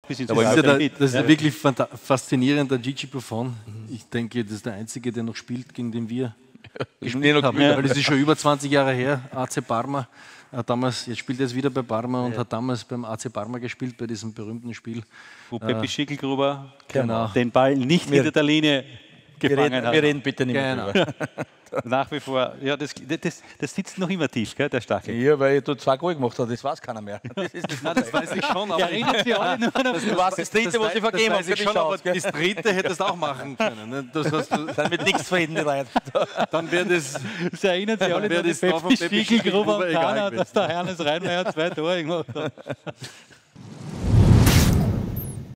bis ins Das ist Finale. das ist ja wirklich faszinierend, der Gigi Buffon. Ich denke, das ist der Einzige, der noch spielt, gegen den wir gespielt haben. Weil das ist schon über 20 Jahre her, AC Parma. Damals, jetzt spielt er jetzt wieder bei Parma und hat damals beim AC Parma gespielt, bei diesem berühmten Spiel. Wo Peppi Schickelgruber Genau. den Ball nicht hinter der Linie gefangen hat. Wir reden bitte nicht mehr drüber. Nach wie vor, ja, das sitzt noch immer tief, gell, der Stachel. Ja, weil du 2 Goal gemacht hast, das weiß keiner mehr. Das weiß ich schon, aber Erinnert sich alle nur noch. Du weißt das dritte, was ich vergeben habe. schon, aber das dritte hättest du auch machen können. Ne? Das hast du, Dann mit nichts zufrieden, die Leute. dann wäre das... Sie erinnern sich alle wäre an die das da von Peppi Peppi Schickelgruber Schickelgruber und egal keiner, gewesen. dass der Herrnes Reinmeier 2 Tore gemacht hat.